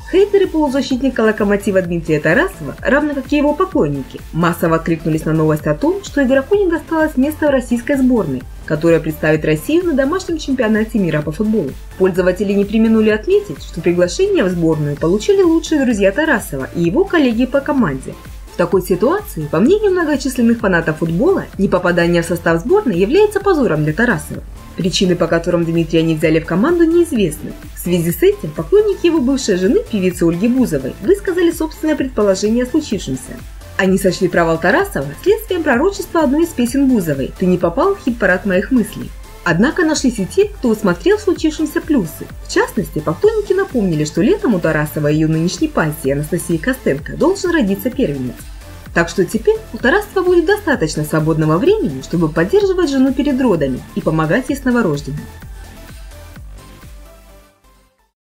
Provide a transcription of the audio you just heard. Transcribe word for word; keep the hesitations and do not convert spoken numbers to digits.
Хейтеры полузащитника «Локомотива» Дмитрия Тарасова, равно как и его поклонники, массово откликнулись на новость о том, что игроку не досталось места в российской сборной, которая представит Россию на домашнем чемпионате мира по футболу. Пользователи не преминули отметить, что приглашение в сборную получили лучшие друзья Тарасова и его коллеги по команде. В такой ситуации, по мнению многочисленных фанатов футбола, непопадание в состав сборной является позором для Тарасова. Причины, по которым Дмитрия не взяли в команду, неизвестны. В связи с этим поклонники его бывшей жены, певицы Ольги Бузовой, высказали собственное предположение о случившемся. Они сочли провал Тарасова следствием пророчества одной из песен Бузовой «Ты не попал в хит-парад моих мыслей». Однако нашлись и те, кто усмотрел в случившемся плюсы. В частности, поклонники напомнили, что летом у Тарасова и ее нынешней пассии Анастасии Костенко должен родиться первенец. Так что теперь у Тарасова будет достаточно свободного времени, чтобы поддерживать жену перед родами и помогать ей с новорожденным.